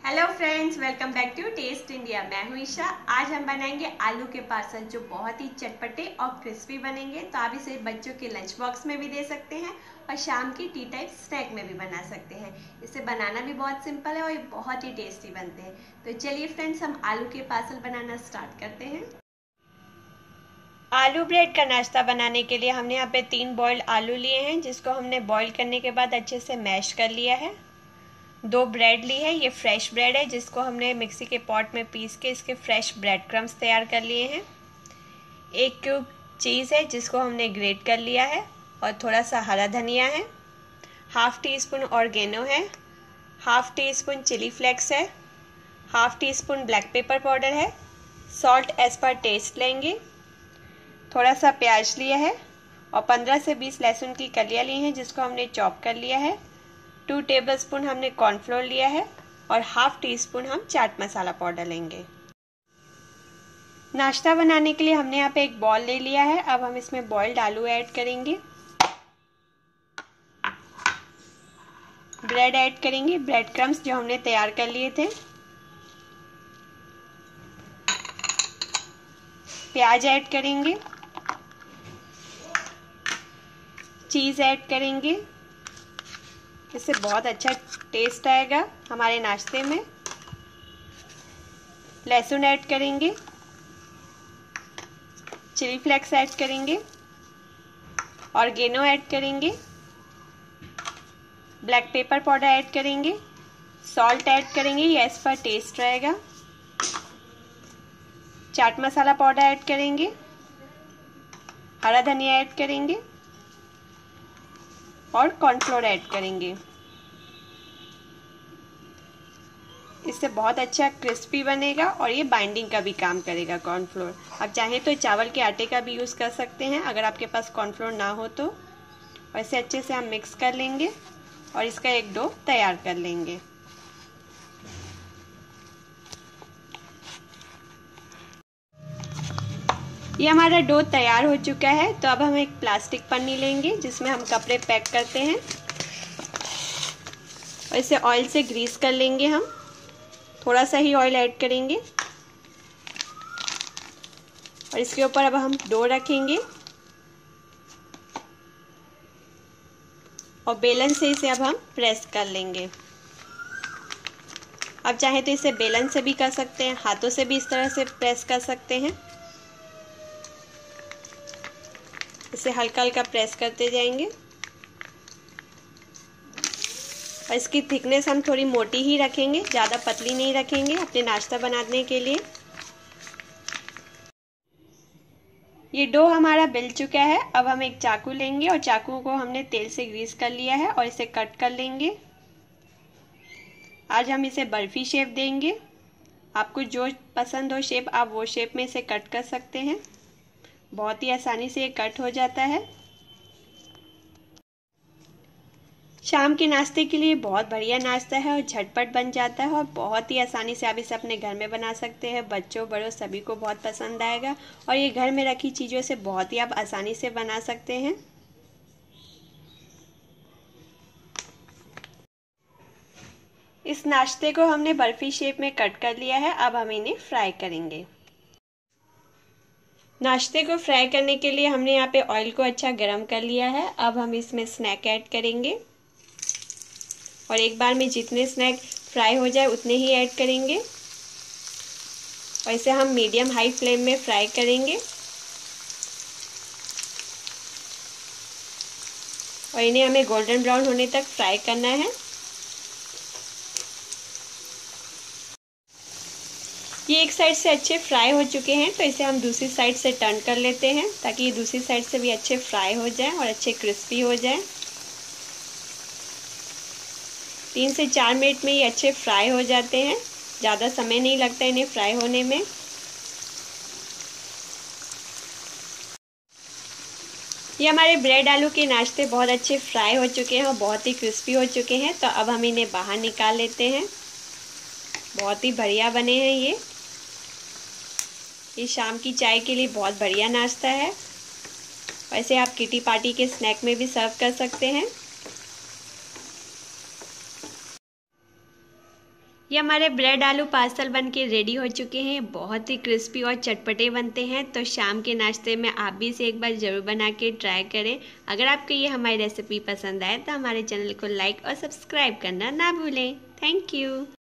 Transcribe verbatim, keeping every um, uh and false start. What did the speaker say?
Hello friends, welcome back to Taste India. मैं हूं ईशा। आज हम बनाएंगे आलू के पार्सल जो बहुत ही चटपटे और क्रिस्पी बनेंगे। तो आप इसे बच्चों के लंच बॉक्स में भी दे सकते हैं और शाम की टी टाइम स्नैक में भी बना सकते हैं। इसे बनाना भी बहुत सिंपल है और ये बहुत ही टेस्टी बनते हैं। तो चलिए फ्रेंड्स, हम आलू के पार्सल बनाना स्टार्ट करते हैं। आलू ब्रेड का नाश्ता बनाने के लिए हमने यहाँ पे तीन बॉइल्ड आलू लिए हैं, जिसको हमने बॉईल करने के बाद अच्छे से मैश कर लिया है। दो ब्रेड ली है, ये फ्रेश ब्रेड है जिसको हमने मिक्सी के पॉट में पीस के इसके फ्रेश ब्रेड क्रम्स तैयार कर लिए हैं। एक क्यूब चीज़ है जिसको हमने ग्रेट कर लिया है और थोड़ा सा हरा धनिया है। हाफ टी स्पून ऑर्गेनो है, half teaspoon chilli flakes है, half teaspoon black pepper powder है। सॉल्ट एज पर टेस्ट लेंगे। थोड़ा सा प्याज लिया है और पंद्रह से बीस लहसुन की कलियाँ ली हैं जिसको हमने चॉप कर लिया है। टू टेबलस्पून हमने कॉर्नफ्लोर लिया है और हाफ टी स्पून हम चाट मसाला पाउडर लेंगे। नाश्ता बनाने के लिए हमने यहाँ पे एक बॉल ले लिया है। अब हम इसमें बॉइल्ड आलू ऐड करेंगे, ब्रेड ऐड करेंगे, ब्रेड क्रम्स जो हमने तैयार कर लिए थे, प्याज ऐड करेंगे, चीज़ ऐड करेंगे। इससे बहुत अच्छा टेस्ट आएगा हमारे नाश्ते में। लहसुन ऐड करेंगे, चिली फ्लेक्स ऐड करेंगे, ऑर्गेनो ऐड करेंगे, ब्लैक पेपर पाउडर ऐड करेंगे, सॉल्ट ऐड करेंगे, ये एज पर टेस्ट रहेगा। चाट मसाला पाउडर ऐड करेंगे, हरा धनिया ऐड करेंगे और कॉर्नफ्लोर ऐड करेंगे। इससे बहुत अच्छा क्रिस्पी बनेगा और ये बाइंडिंग का भी काम करेगा कॉर्नफ्लोर। आप चाहें तो चावल के आटे का भी यूज़ कर सकते हैं अगर आपके पास कॉर्नफ्लोर ना हो तो। और इसे अच्छे से हम मिक्स कर लेंगे और इसका एक डो तैयार कर लेंगे। ये हमारा डो तैयार हो चुका है। तो अब हम एक प्लास्टिक पन्नी लेंगे जिसमें हम कपड़े पैक करते हैं और इसे ऑयल से ग्रीस कर लेंगे। हम थोड़ा सा ही ऑयल ऐड करेंगे और इसके ऊपर अब हम डो रखेंगे और बेलन से इसे अब हम प्रेस कर लेंगे। अब चाहे तो इसे बेलन से भी कर सकते हैं, हाथों से भी इस तरह से प्रेस कर सकते हैं। इसे हल्का हल्का प्रेस करते जाएंगे और इसकी थिकनेस हम थोड़ी मोटी ही रखेंगे, ज़्यादा पतली नहीं रखेंगे अपने नाश्ता बनाने के लिए। ये डो हमारा बिल चुका है। अब हम एक चाकू लेंगे और चाकू को हमने तेल से ग्रीस कर लिया है और इसे कट कर लेंगे। आज हम इसे बर्फी शेप देंगे। आपको जो पसंद हो शेप आप वो शेप में इसे कट कर सकते हैं। बहुत ही आसानी से ये कट हो जाता है। शाम के नाश्ते के लिए बहुत बढ़िया नाश्ता है और झटपट बन जाता है और बहुत ही आसानी से आप इसे अपने घर में बना सकते हैं। बच्चों बड़ों सभी को बहुत पसंद आएगा और ये घर में रखी चीज़ों से बहुत ही आप आसानी से बना सकते हैं। इस नाश्ते को हमने बर्फी शेप में कट कर लिया है। अब हम इन्हें फ्राई करेंगे। नाश्ते को फ्राई करने के लिए हमने यहाँ पे ऑयल को अच्छा गर्म कर लिया है। अब हम इसमें स्नैक ऐड करेंगे और एक बार में जितने स्नैक फ्राई हो जाए उतने ही ऐड करेंगे और इसे हम मीडियम हाई फ्लेम में फ्राई करेंगे और इन्हें हमें गोल्डन ब्राउन होने तक फ्राई करना है। ये एक साइड से अच्छे फ्राई हो चुके हैं तो इसे हम दूसरी साइड से टर्न कर लेते हैं ताकि ये दूसरी साइड से भी अच्छे फ्राई हो जाएं और अच्छे क्रिस्पी हो जाएं। तीन से चार मिनट में ये अच्छे फ्राई हो जाते हैं, ज़्यादा समय नहीं लगता इन्हें फ्राई होने में। ये हमारे ब्रेड आलू के नाश्ते बहुत अच्छे फ्राई हो चुके हैं और बहुत ही क्रिस्पी हो चुके हैं। तो अब हम इन्हें बाहर निकाल लेते हैं। बहुत ही बढ़िया बने हैं ये ये शाम की चाय के लिए बहुत बढ़िया नाश्ता है। वैसे आप किटी पार्टी के स्नैक में भी सर्व कर सकते हैं। ये हमारे ब्रेड आलू पार्सल बन के रेडी हो चुके हैं। बहुत ही क्रिस्पी और चटपटे बनते हैं। तो शाम के नाश्ते में आप भी इसे एक बार ज़रूर बना के ट्राई करें। अगर आपको ये हमारी रेसिपी पसंद आए तो हमारे चैनल को लाइक और सब्सक्राइब करना ना भूलें। Thank you.